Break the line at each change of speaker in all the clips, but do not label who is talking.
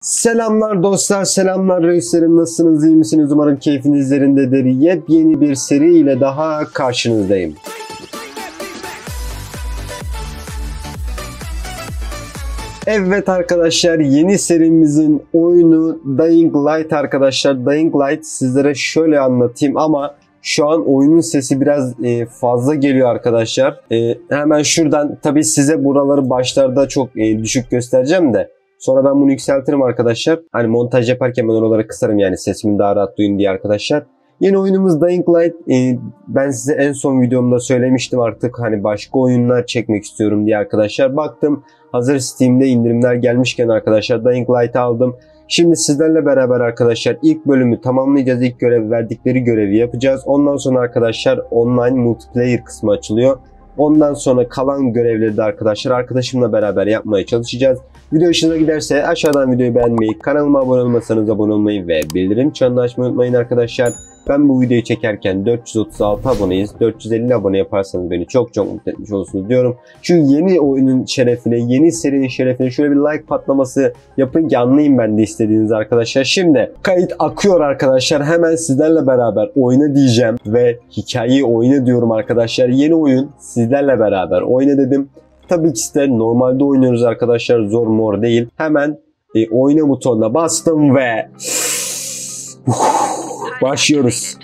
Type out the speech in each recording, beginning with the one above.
Selamlar dostlar, selamlar reislerim. Nasılsınız, iyi misiniz? Umarım keyfiniz yerindedir. Yepyeni bir seri ile daha karşınızdayım. Evet arkadaşlar, yeni serimizin oyunu Dying Light arkadaşlar. Dying Light sizlere şöyle anlatayım ama şu an oyunun sesi biraz fazla geliyor arkadaşlar. Hemen şuradan tabii size buraları başlarda çok düşük göstereceğim de. Sonra ben bunu yükseltirim arkadaşlar. Hani montaj yaparken ben oraları kısarım yani sesimi daha rahat duyun diye arkadaşlar. Yeni oyunumuz Dying Light. Ben size en son videomda söylemiştim artık hani başka oyunlar çekmek istiyorum diye arkadaşlar. Baktım hazır Steam'de indirimler gelmişken arkadaşlar Dying Light'ı aldım. Şimdi sizlerle beraber arkadaşlar ilk bölümü tamamlayacağız. İlk görev verdikleri görevi yapacağız. Ondan sonra arkadaşlar online multiplayer kısmı açılıyor. Ondan sonra kalan görevleri de arkadaşımla beraber yapmaya çalışacağız. Video hoşunuza giderse aşağıdan videoyu beğenmeyi, kanalıma abone olmasanız abone olmayı ve bildirim çanını açmayı unutmayın arkadaşlar. Ben bu videoyu çekerken 436 aboneyiz. 450 abone yaparsanız beni çok mutlu etmiş olursunuz diyorum. Şu yeni oyunun şerefine, yeni serinin şerefine şöyle bir like patlaması yapın ki anlayayım ben de istediğiniz arkadaşlar. Şimdi kayıt akıyor arkadaşlar. Hemen sizlerle beraber oyna diyeceğim ve hikayeyi oyna diyorum arkadaşlar. Yeni oyun sizlerle beraber oyna dedim. Tabii ki de normalde oynuyoruz arkadaşlar. Zor mor değil. Hemen oyna butonuna bastım ve başlıyoruz.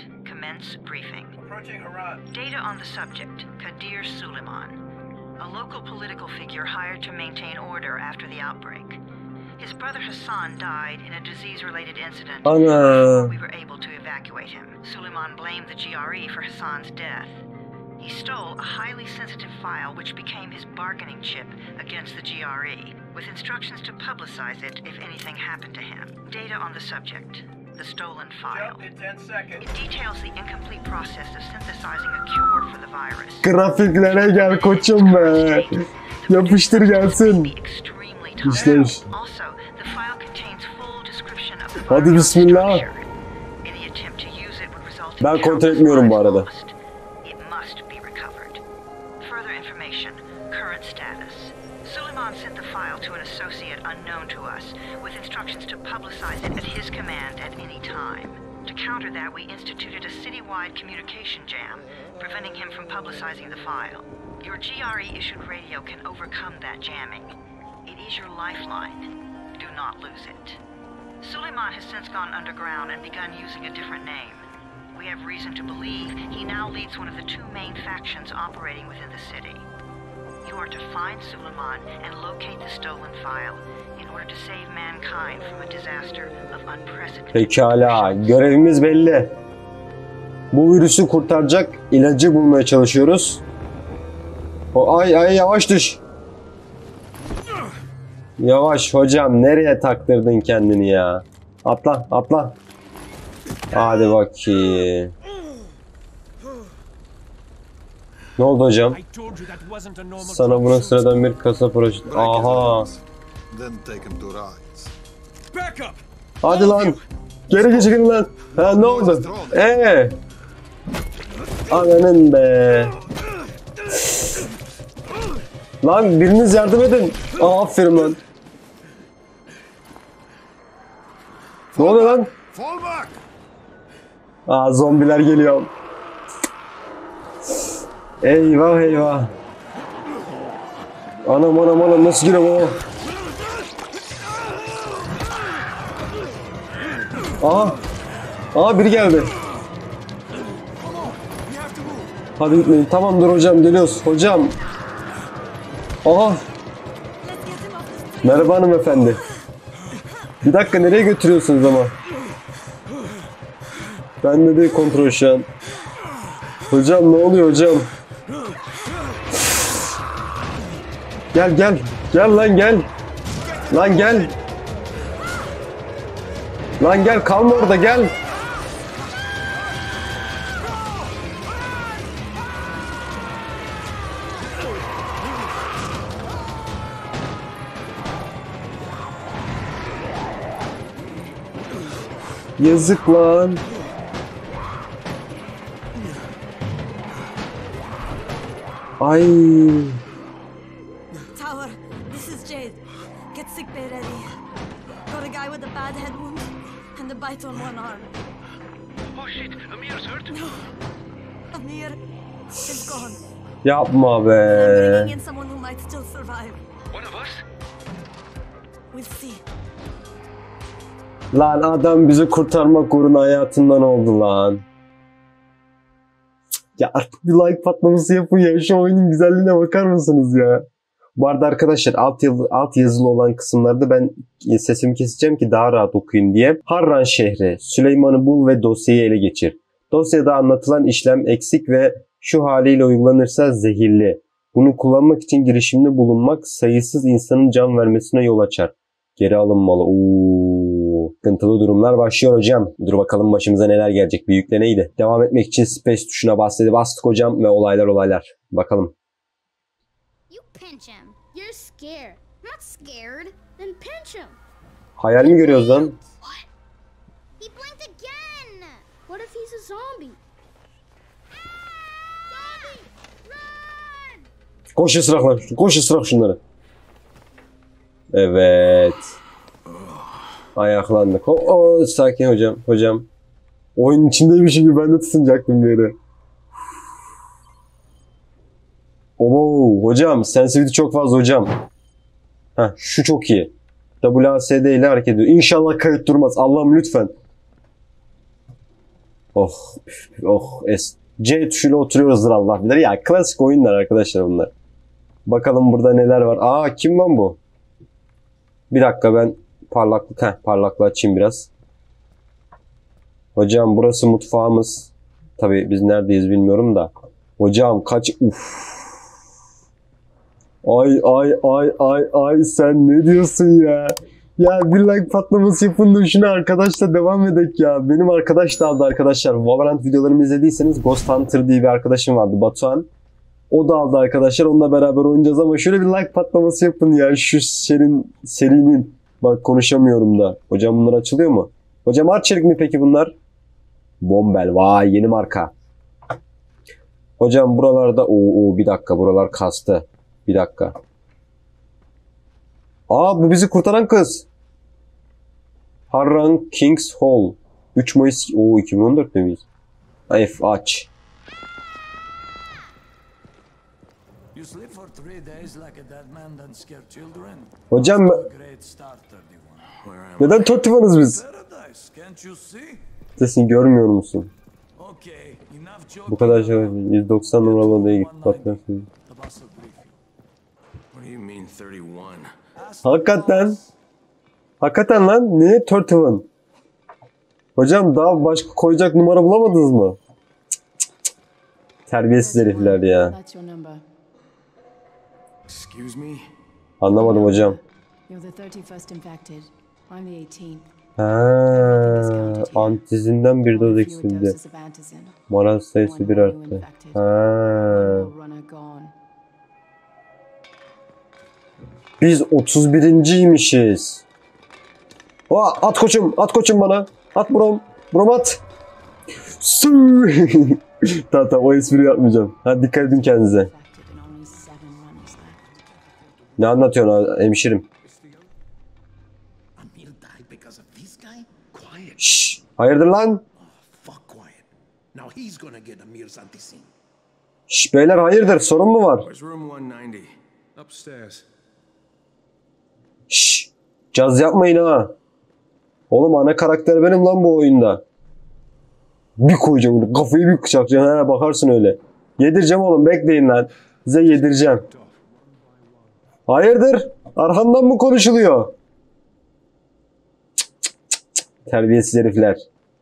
Data on the subject, Kadir Suleiman, a local political figure hired to maintain order after the outbreak. His brother Hassan died in a disease-related incident before we were able to evacuate him. Suleiman blamed the GRE for Hassan's death. He stole a highly sensitive file which became his bargaining chip against the GRE, with instructions to publicize it if anything happened to him. Data on the subject. The stolen file. It details the incomplete process of synthesizing a cure for the virus.
Grafiklere gel koçum be. Yapıştır gelsin. İşte.
Also, the file contains full description of the
Hadi bismillah.
Any attempt to use it would result in
Ben kontrol etmiyorum bu arada.
It must be recovered. Further information, current status. Suleiman sent the file to an associate unknown to us with instructions to publicize it at his command at any time. To counter that, we instituted a citywide communication jam, preventing him from publicizing the file. Your GRE-issued radio can overcome that jamming. It is your lifeline. Do not lose it. Suleiman has since gone underground and begun using a different name. We have reason to believe he now leads one of the two main factions operating within the city. You are to find Suleiman and locate the stolen file in order to save mankind from a disaster of unprecedented.
Pekala, görevimiz belli. Bu virüsü kurtaracak ilacı bulmaya çalışıyoruz. Ay yavaş düş. Yavaş hocam, nereye taktırdın kendini ya? Atla. Hadi bakayım. Ne oldu hocam? Sana buna sıradan bir kasa projesi. Aha. Hadi lan. Geri geçin lan. Ha ne oldu? Ananın be. Lan biriniz yardım edin. Aferin lan. Ne oluyor lan? Zombiler geliyor. Eyvah. Anam nasıl giriyor baba? Aha biri geldi. Hadi gitmeyin. Tamamdır hocam, geliyoruz. Hocam. Aha. Merhaba hanımefendi. Bir dakika, nereye götürüyorsunuz ama? Ben de kontrol şu an. Hocam ne oluyor hocam? Gel lan gel. Lan gel, kalma orada, gel. Yazık lan. Ay.
Tower, this is Jade. Get sick bay ready. Got a guy with a bad head wound and a bite on one arm.
Oh shit, Amir's hurt?
No, Amir is gone.
Yapma
I'm
be.
bringing in someone who might still survive.
One of us?
We'll see.
Lan adam bizi kurtarmak uğruna hayatından oldu lan. Ya artık bir like patlaması yapın ya. Şu oyunun güzelliğine bakar mısınız ya? Bu arada arkadaşlar alt yazılı olan kısımlarda ben sesimi keseceğim ki daha rahat okuyun diye. Harran şehri. Süleyman'ı bul ve dosyayı ele geçir. Dosyada anlatılan işlem eksik ve şu haliyle uygulanırsa zehirli. Bunu kullanmak için girişimde bulunmak sayısız insanın can vermesine yol açar. Geri alınmalı. Sıkıntılı durumlar başlıyor hocam. Dur bakalım başımıza neler gelecek. Bir yükle neydi? Devam etmek için space tuşuna bastık hocam ve olaylar. Bakalım.
You pinch him. You're scared. I'm not scared. Then pinch him.
Hayal mi görüyoruz lan?
What? He blinked again. What if he's a zombie? Zombie! Run!
Koş ısrak şunları. Evet. Ayaklandık. Sakin hocam. Oyunun içindeymiş gibi ben de tutunacaktım bir yere. Hocam sensitivity çok fazla hocam. Şu çok iyi. WASD ile hareket ediyor. İnşallah kayıt durmaz. Allah'ım lütfen. C tuşuyla oturuyoruzdur Allah bilir. Ya klasik oyunlar arkadaşlar bunlar. Bakalım burada neler var. Kim lan bu? Bir dakika ben parlaklığı açayım biraz. Hocam burası mutfağımız. Tabii biz neredeyiz bilmiyorum da. Hocam kaç... Ay sen ne diyorsun ya? Ya bir like patlaması yapın da şuna arkadaşla devam edek ya. Benim arkadaş da aldı arkadaşlar. Valorant videolarımı izlediyseniz Ghost Hunter diye bir arkadaşım vardı, Batuhan. O da aldı arkadaşlar. Onunla beraber oynayacağız ama şöyle bir like patlaması yapın ya. Şu serinin. Bak konuşamıyorum da. Hocam bunlar açılıyor mu? Hocam Arçelik mi peki bunlar? Bombel. Vay yeni marka. Hocam buralarda bir dakika buralar kastı. Bir dakika. Bu bizi kurtaran kız. Harran Kings Hall. 3 Mayıs 2014 miyiz? Aç. Hocam neden tortivanız biz? Sesini görmüyor musun? Bu kadar şey 190 numaralı odaya gittik. Hakikaten lan ne tortivan? Hocam daha başka koyacak numara bulamadınız mı? Terbiyesiz herifler ya. Anlamadım hocam. Antizinden bir doz eksildi. Maraz sayısı bir arttı. Biz 31.'ymişiz. At koçum bana. At brom at. Tamam o espriyi yapmayacağım. Hadi dikkat edin kendinize. Ne anlatıyorsun hemşerim? Şşş, hayırdır lan? Şşş beyler hayırdır, sorun mu var? Şşş, caz yapmayın ha. Oğlum ana karakter benim lan bu oyunda. Bir koyacağım kafayı bir bıçaklayacağım. Bakarsın öyle. Yedireceğim oğlum, bekleyin lan. Size yedireceğim. Hayırdır? Arkamdan mı konuşuluyor? Terbiyesiz herifler.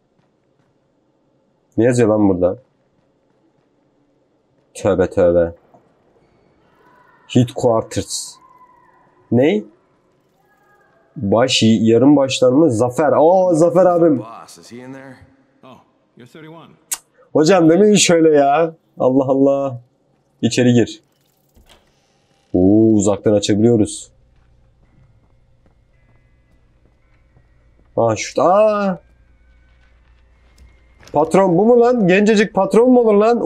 Ne yazıyor lan burada? Tövbe. Headquarters. Ne? Yarım başlar mı? Zafer. Zafer abim. Hocam demeyin şöyle ya. Allah Allah. İçeri gir. Uzaktan açabiliyoruz. Patron bu mu lan? Gencecik patron mu olur lan?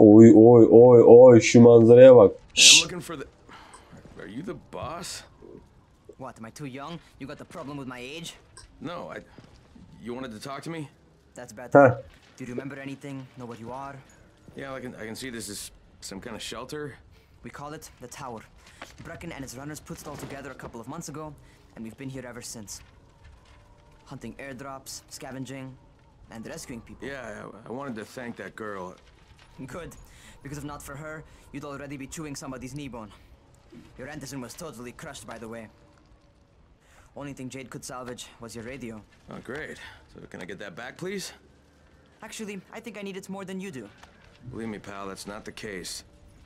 Oy şu manzaraya bak.
What, am I too young? You got the problem with my age?
No, You wanted to talk to me?
That's better.
Heh.
Do you remember anything? Know what you are?
Yeah, I can see this is some kind of shelter.
We call it the Tower. Brecken and his runners put it all together a couple of months ago, and we've been here ever since. Hunting airdrops, scavenging, and rescuing people.
Yeah, I wanted to thank that girl.
Good, because if not for her, you'd already be chewing somebody's knee bone. Your Anderson was totally crushed, by the way. Only thing Jade could salvage was your radio.
Oh, great. So can I get that back, please?
Actually, I think I need it more than you do.
Believe me, pal, that's not the case.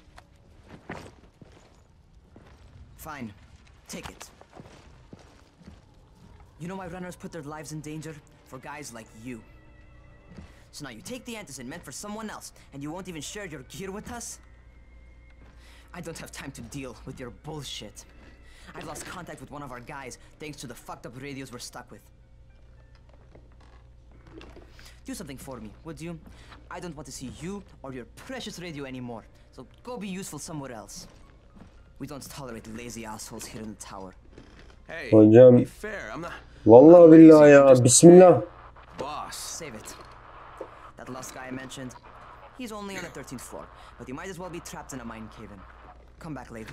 Fine. Take it. You know why runners put their lives in danger? For guys like you. So now you take the Anderson meant for someone else, and you won't even share your gear with us? I don't have time to deal with your bullshit. I've lost contact with one of our guys thanks to the fucked up radios we're stuck with. Do something for me, would you? I don't want to see you or your precious radio anymore, so go be useful somewhere else. We don't tolerate lazy assholes here in the tower.
Hey,
Hocam,
be fair. I'm not
vallahi billahi ya. Bismillah.
boss.
Save it. That last guy I mentioned, he's only on the 13th floor, but he might as well be trapped in a mine cave-in. Come back later.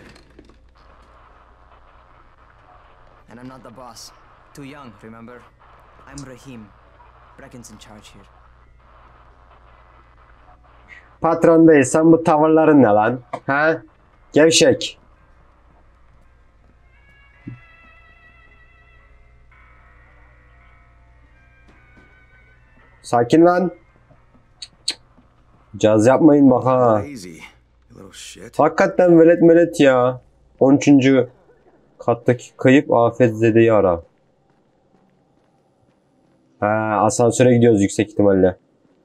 And I'm not the boss. Too young, remember? I'm Rahim. Brecken's in charge here.
Patrondayız. Sen bu tavırların ne lan? Ha? Gevşek. Sakin lan. Caz yapmayın bak ha.
Lazy, you little shit.
Hakikaten velet melet ya. 13. kattaki kayıp afetzedeyi ara. Ha, asansöre gidiyoruz yüksek ihtimalle.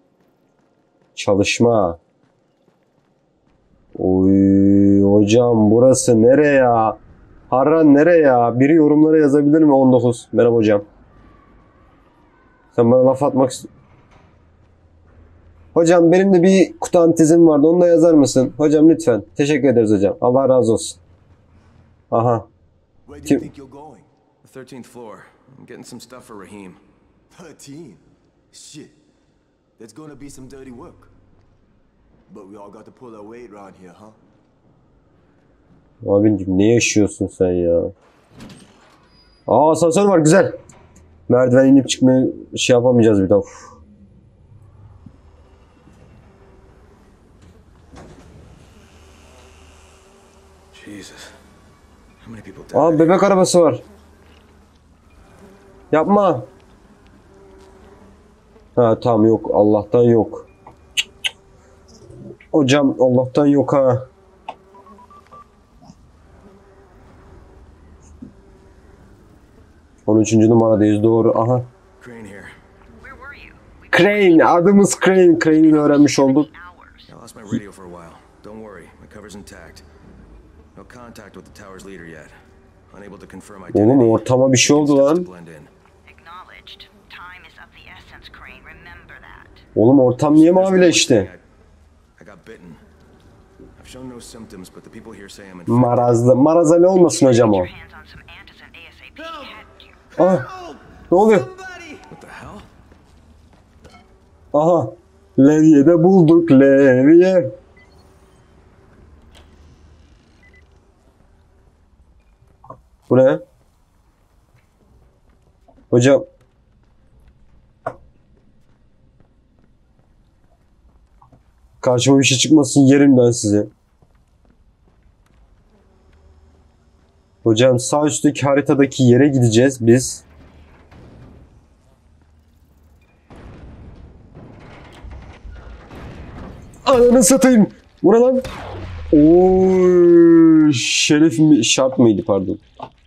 Çalışma. Oy hocam burası nereye ya? Harran nereye ya? Biri yorumlara yazabilir mi? 19. Merhaba hocam. Sen bana laf atmak istiyorsun. Hocam benim de bir kutu antizim vardı. Onu da yazar mısın? Hocam lütfen. Teşekkür ederiz hocam. Allah razı olsun. Aha.
Where do you think you're going?
The 13th floor. I'm getting some stuff for Rahim.
13? Shit. There's gonna be some dirty work. But we all got to pull our weight around here, huh?
Abincim ne yaşıyorsun sen ya? Aa asansör var güzel. Merdiven inip çıkmaya şey yapamayacağız bir daha. Uf.
Jesus. How many people died?
Aa bebek arabası var. Yapma. Ha tamam yok. Allah'tan yok. Hocam Allah'tan yok ha. On 13. numaradayız doğru. Aha.
Crane here.
Where were you? We
Crane. Adımız Crane. Crane'i öğrenmiş olduk.
hours.
I lost my radio for a while. Don't worry, my cover's intact. No contact with the tower's leader yet. Unable to confirm identity.
Oğlum ortama bir şey oldu lan.
Blend in.
Acknowledged. Time is of the essence, Crane. Remember that.
Oğlum ortam niye mavileşti?
I got bitten. I've shown no symptoms, but the people here say I'm infected.
Marazlı. Marazali olmasın hocam o.
Your hands on some antizin ASAP. Hadn't you?
Ah. Ne oluyor?
What the hell?
Aha. Levye'de bulduk Levye. Bu ne? Hocam. Karşıma bir şey çıkmasın yerim ben sizi. Hocam sağ üstteki haritadaki yere gideceğiz biz. Ananı satayım. Bu ne lan? Ooo şerif mi şart mıydı pardon.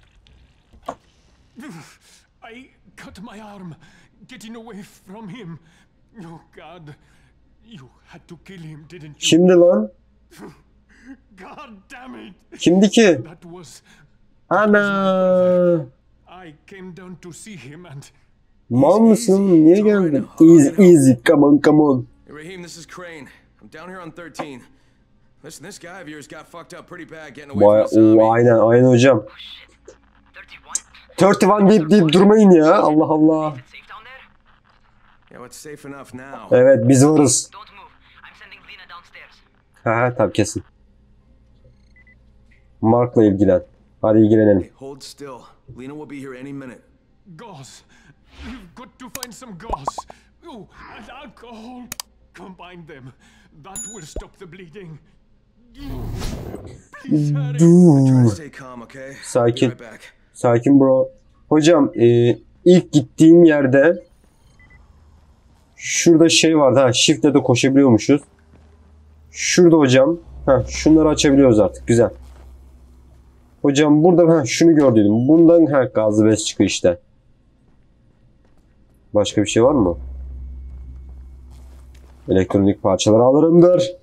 I cut my arm getting away from him. Oh God, you had to kill him, didn't you?
Kimdi lan?
God damn it!
Kimdi ki?
That was.
Ana.
I came down to see him and.
Mal mısın? Niye geldin? Easy easy come on come on.
Hey, Rahim, this is Crane. I'm down here on 13. Listen, this guy of yours got fucked up pretty bad getting away
Vay,
from the zombie.
aynen aynen hocam.
31?
31 deyip durmayın ya. Allah Allah.
Safe down there?
Yeah, it's safe enough now.
Evet biz varız.
Don't move. I'm sending Lena downstairs.
Ha tabii kesin. Mark'la ilgilen. Hadi ilgilenelim.
Hold still. Lena will be here any minute.
Gauze. You've got to find some gauze. Oh, and alcohol. Combine them. That will stop the bleeding. Please hurry.
Try to stay calm, okay? Be
Sakin.
right back.
Sakin bro. Hocam ilk gittiğim yerde şurada şey vardı. Ha, shift'le de koşabiliyormuşuz. Şurada hocam. Ha, şunları açabiliyoruz artık. Güzel. Hocam burada şunu gördüm. Bundan gazlı bez çıkıyor işte. Başka bir şey var mı? Elektronik parçaları alırımdır.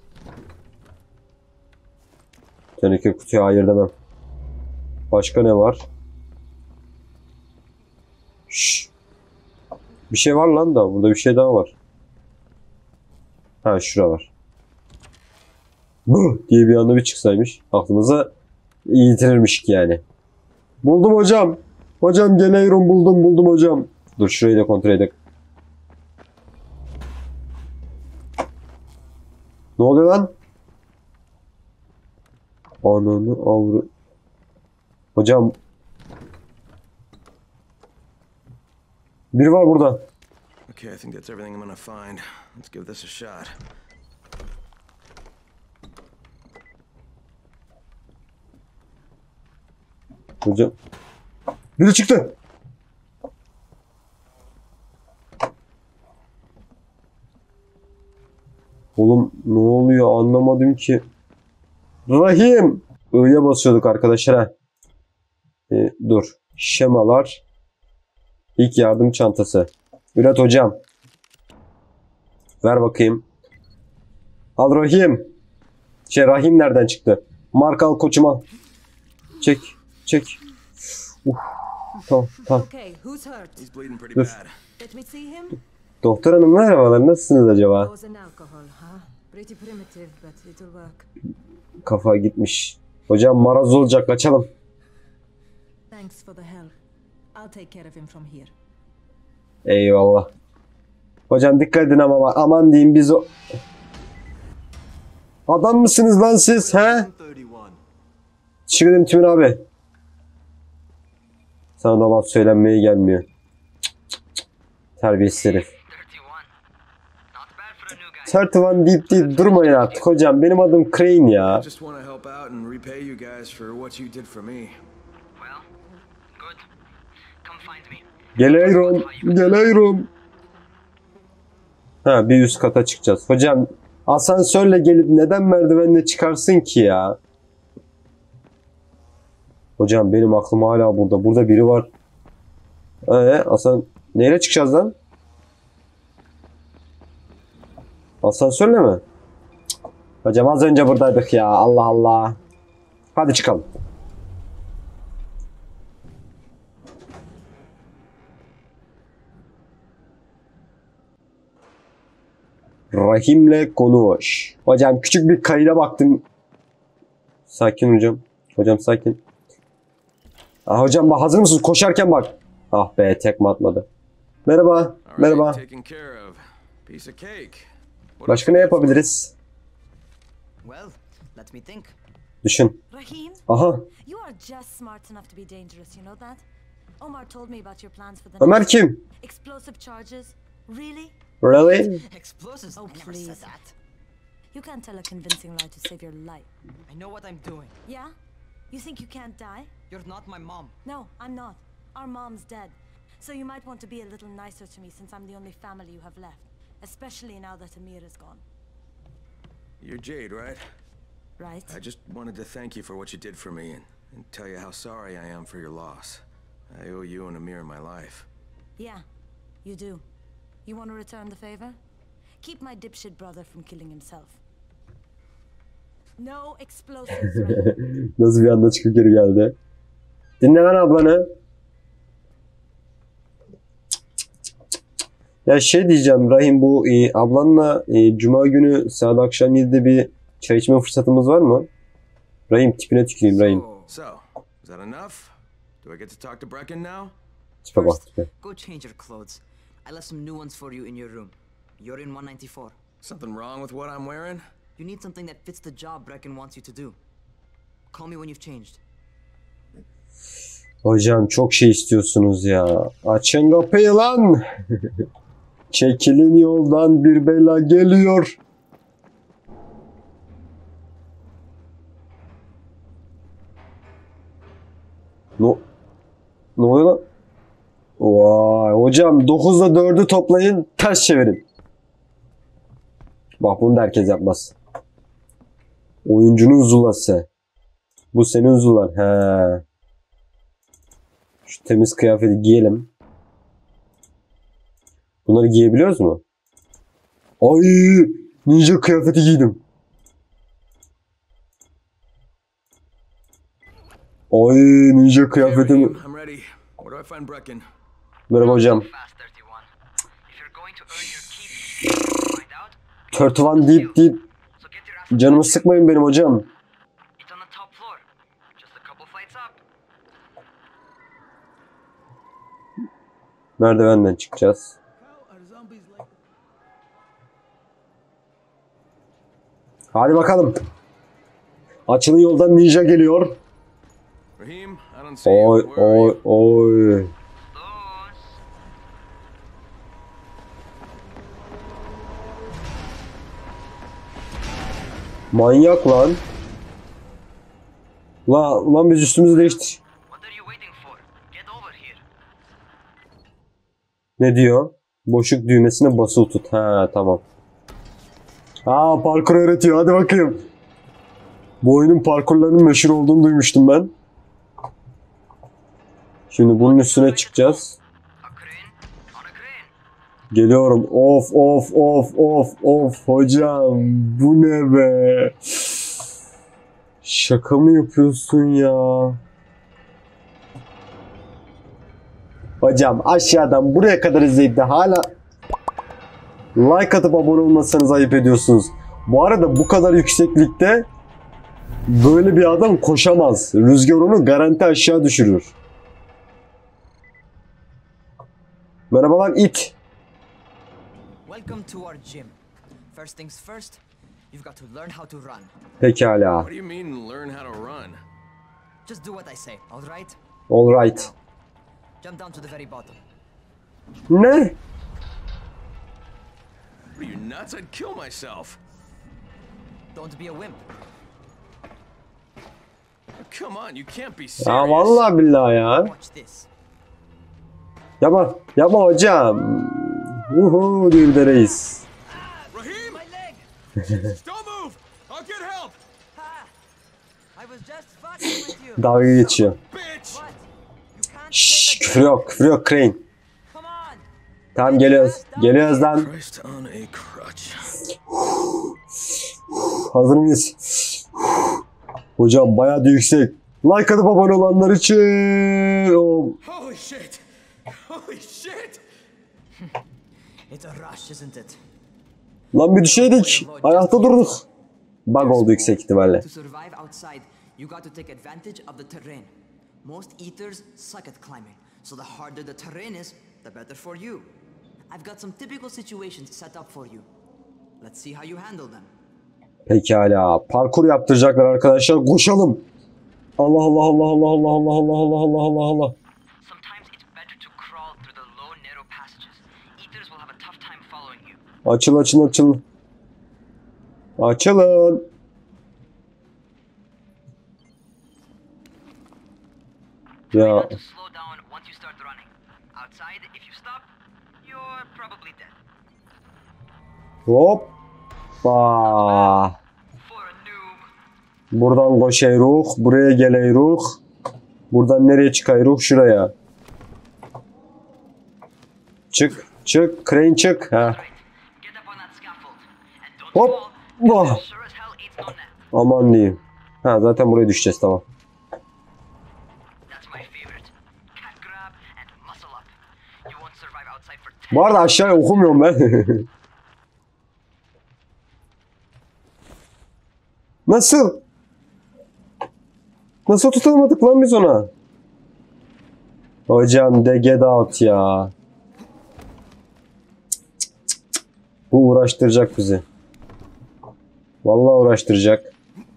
Teneke kutuya hayır demem. Başka ne var? Şşş. Bir şey var lan da. Burada bir şey daha var. Ha şura var. Bu diye bir anda bir çıksaymış. Aklımıza yitirirmiş ki yani. Buldum hocam. Hocam geliyorum buldum hocam. Dur şurayı da kontrol edelim. Ne oluyor lan? Ananı avru. Hocam. Biri var burada.
Okay, I think that's everything I'm gonna find. Let's give this a shot.
Hocam. Biri çıktı. Oğlum ne oluyor anlamadım ki. Rahim. I'ya basıyorduk arkadaşlar ha. Dur. Şemalar. İlk yardım çantası. Üret hocam. Ver bakayım. Al Rahim. Rahim nereden çıktı? Mark al koçum al. Çek. Tamam.
Okay, who's hurt?
He's bleeding pretty
Dur.
bad.
Let me see him.
Doktor hanım merhabalar. Nasılsınız acaba?
Gauze and alcohol, huh? Pretty primitive, but it'll work.
Kafa gitmiş. Hocam maraz olacak kaçalım.
Thanks for the help. I'll take care of him from here.
Eyvallah. Hocam dikkat edin ama aman diyeyim biz o... Adam mısınız lan siz he?
31.
Teşekkür ederim Tümün abi. Sana da laf söylenmeye gelmiyor. Terbiyesiz herif. 31 deyip durmayın artık hocam. Benim adım Crane ya.
I just want to help out and repay you guys for what you did for me.
Well, good. Come find me.
Geliyorum. Ha bir üst kata çıkacağız. Hocam asansörle gelip neden merdivenle çıkarsın ki ya? Hocam benim aklım hala burada. Burada biri var. Neyle çıkacağız lan? Asansörle mi? Cık. Hocam az önce buradaydık ya. Allah Allah. Hadi çıkalım. Rahim'le konuş. Hocam küçük bir kayda baktım. Sakin hocam. Hocam sakin. Hocam bak hazır mısınız? Koşarken bak. Ah be tekme atmadı. Merhaba. Merhaba.
Taken care of. Piece of cake. What
Başka ne yapabiliriz?
Well, let me think.
Düşün.
Rahim,
Aha.
you are just smart enough to be dangerous, you know that? Omar told me about your plans for the
Ömer
next-
kim?
Explosive charges? Really?
Really?
Explosives?
Oh,
I never
please.
said that.
You can't tell a convincing lie to save your life.
I know what I'm doing.
Yeah? You think you can't die?
You're not my mom.
No, I'm not. Our mom's dead. So you might want to be a little nicer to me since I'm the only family you have left. Especially now that Amir is gone.
You're Jade, right?
Right?
I just wanted to thank you for what you did for me and tell you how sorry I am for your loss. I owe you and Amir my life.
Yeah, you do. You want to return the favor? Keep my dipshit brother from killing himself. No explosives, Rahim.
Nasıl bir anda çıkıp geri geldi? Dinle lan ablanı. Ya şey diyeceğim Rahim bu ablanla Cuma günü saat akşam 7'de bir çay içme fırsatımız var mı? Rahim tipine tüküreyim Rahim.
So, is that enough? Do I get to talk to Brecken now?
Tipe bak
First,
tipe.
go change your clothes. I left some new ones for you in your room. You're in 194.
Something wrong with what I'm wearing?
You need something that fits the job Brecken wants you to do. Call me when you've changed.
Hocam çok şey istiyorsunuz ya. Açın kapıyı lan. Çekilin yoldan, bir bela geliyor. Ne oluyor lan? Vay hocam 9'da 4'ü toplayın, ters çevirin. Bak bunu da herkes yapmaz. Oyuncunun zulası. Bu senin zulan. He. Şu temiz kıyafeti giyelim. Bunları giyebiliyoruz mu? Ay, ninja kıyafeti giydim. Ay, ninja kıyafetimi.
I'm ready. Where do I find Brecken?
Merhaba hocam.
Fast 31. If you're going to earn your keep, find out.
Törtüvan deyip
So get your ass.
canımı sıkmayın benim hocam.
It's on the top floor. Just a couple flights up.
Merdivenden çıkacağız. Hadi bakalım. Açılın yoldan ninja geliyor.
Raheem, I don't see you.
Oy
Where are you?
oy oy.
Those.
Manyak lan. Lan biz üstümüzü değiştir.
What are you waiting for? Get over here.
Ne diyor? Boşluk düğmesine basılı tut. Ha tamam. Ha parkur öğretiyor. Hadi bakayım. Bu oyunun parkurlarının meşhur olduğunu duymuştum ben. Şimdi bunun üstüne çıkacağız.
A crane on a crane.
Geliyorum. Of hocam. Bu ne be? Şaka mı yapıyorsun ya? Hocam aşağıdan buraya kadar izleyip de hala like atıp abone olmasanız ayıp ediyorsunuz. Bu arada bu kadar yükseklikte böyle bir adam koşamaz. Rüzgar onu garanti aşağı düşürür. Merhabalar it.
Welcome to our gym. First things first, you've got to learn how to run.
Pekala.
What do you mean, learn how to run?
Just do what I say, all right?
Alright.
Jump down to the very bottom.
Ne?
What are you nuts? I'd kill myself.
Don't be a wimp.
Come on, you can't be
Ya
serious.
vallahi billahi ya.
Watch this.
Yapma hocam. Uhu diye bir de reis.
Raheem,
My leg!
don't move. I'll get help.
Ha! I was just fucking with you.
Dalga geçiyor.
Bitch.
What? You can't
Şşş,
take a
küfür yok Crane.
Come on!
Tamam geliyoruz lan.
Christ on a crutch.
Hazır mıyız? Hocam bayağı da yüksek. Like atıp abone olanlar için.
Holy shit. Holy shit.
It's a rush, isn't it?
Lan bir düşeydik. Ayakta durduk. Bug oldu yüksek ihtimalle.
To survive outside, you got to take advantage of the terrain. Most eaters suck at climbing, so the harder the terrain is, the better for you. I've got some typical situations set up for you. Let's see how you handle them.
Pekala. Parkur yaptıracaklar arkadaşlar. Koşalım. Allah.
Sometimes it's better to crawl through the low, narrow passages. Eaters will have a tough time following you.
Açılın. Açılın.
Try
Ya
not to slow down once you start running. Outside, if you stop, you're probably dead.
hoppa.
For a noob.
Buradan koşayruk. Buraya geleyruk. Buradan nereye çıkayruk? Şuraya. Çık. Crane çık. Ha.
Right. Get up on that scaffold. And don't
Hop.
fall.
Vah.
Sure as hell eats no net.
Aman diyeyim. Ha zaten buraya düşeceğiz tamam.
That's my favorite. Cat grab and muscle up. You won't survive outside for 10
Bu arada aşağıya okumuyorum ben. Nasıl? Nasıl tutamadık lan biz ona? Hocam de get out ya. Bu uğraştıracak bizi. Vallahi uğraştıracak.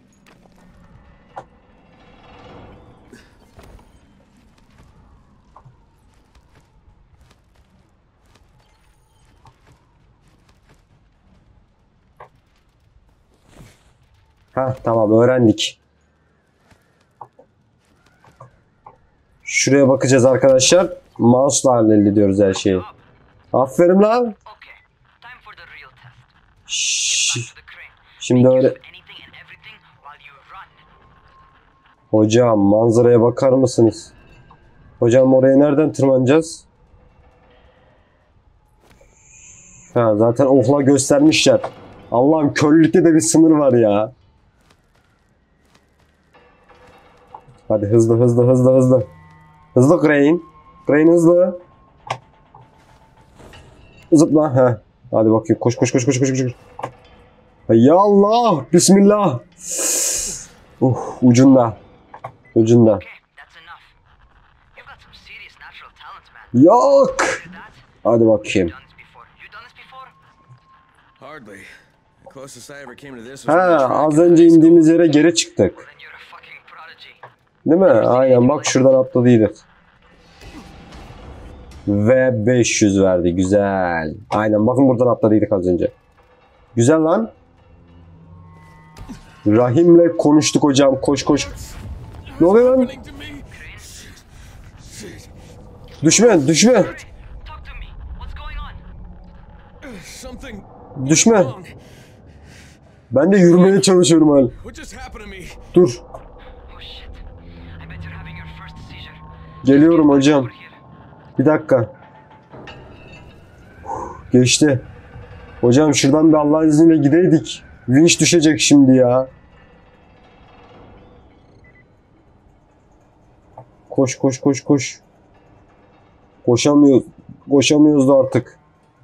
Ha tamam öğrendik. Şuraya bakacağız arkadaşlar. Mouse'la hallediyoruz her şeyi. Aferin lan.
Okay, time for the real test.
Şşş.
To the crane.
Şimdi öyle.
Anything and everything while you run.
Hocam manzaraya bakar mısınız? Hocam oraya nereden tırmanacağız? Ha zaten okla göstermişler. Allah'ım körlükte de bir sınır var ya. Hadi hızlı hızlı hızlı hızlı. Hızlı Crane. Crane hızlı. Zıpla. Ha. Hadi bakayım. Koş koş koş koş koş koş. Ya Allah. Bismillah. Ucunda. Ucunda.
Okay, that's enough. You've got some serious natural talent, man.
Yok.
That?
Hadi bakayım.
Done this before. You done this before?
Hardly. The closest I ever came to this was
Ha,
on the track
az
in
önce
high school.
indiğimiz yere geri çıktık.
Then you're a fucking prodigy.
Değil mi? Aynen bak şuradan atladıydık. Ve 500 verdi. Güzel. Aynen bakın buradan atladıydık az önce. Güzel lan. Rahim'le konuştuk hocam. Koş koş. Ne oluyor lan?
Happening to me.
Düşme düşme.
Talk to me. What's going on?
Something
Düşme.
wrong.
Ben de yürümeye çalışıyorum hala.
What just happened to me?
Dur.
Oh shit. I bet you're having your first seizure.
Geliyorum hocam.
Over here.
Bir dakika. Geçti. Hocam şuradan bir Allah'ın izniyle gideydik. Vinç düşecek şimdi ya. Koş koş koş koş. Koşamıyoruz. Koşamıyoruz da artık.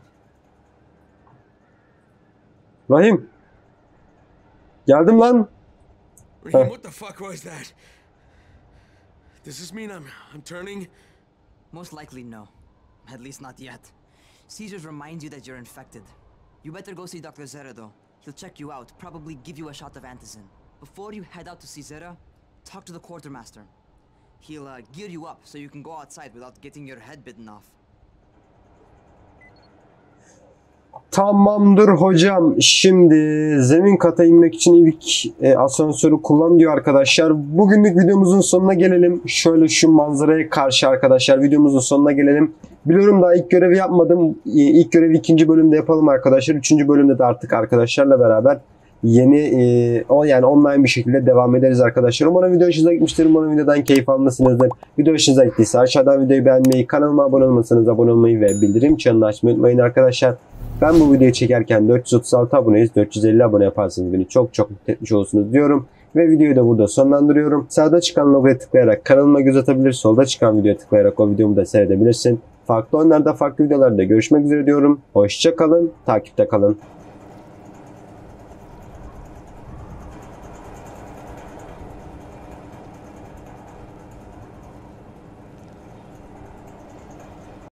Rahim. Geldim lan.
Raheem, what the fuck was that? Does this mean I'm turning?
Most likely no. At least not yet. Seizures remind you that you're infected. You better go see Dr. Zera though. He'll check you out, probably give you a shot of antizin. Before you head out to see Zera, talk to the quartermaster. He'll gear you up so you can go outside without getting your head bitten off.
Tamamdır hocam. Şimdi zemin kata inmek için ilk asansörü kullan diyor arkadaşlar. Bugünlük videomuzun sonuna gelelim. Şöyle şu manzaraya karşı arkadaşlar videomuzun sonuna gelelim. Biliyorum daha ilk görevi yapmadım. İlk görevi ikinci bölümde yapalım arkadaşlar. Üçüncü bölümde de artık arkadaşlarla beraber yeni yani online bir şekilde devam ederiz arkadaşlar. Umarım video hoşunuza gitmiştir. Umarım videodan keyif almışsınızdır. Video hoşunuza gittiyse aşağıdan videoyu beğenmeyi, kanalıma abone olmasanız abone olmayı ve bildirim çanını açmayı unutmayın arkadaşlar. Ben bu videoyu çekerken 436 aboneyiz. 450 abone yaparsanız beni çok çok mutlu etmiş olursunuz diyorum. Ve videoyu da burada sonlandırıyorum. Sağda çıkan logoya tıklayarak kanalıma göz atabilir. Solda çıkan videoya tıklayarak o videomu da seyredebilirsin. Farklı oyunlarda, farklı videolarda görüşmek üzere diyorum. Hoşça kalın, takipte kalın.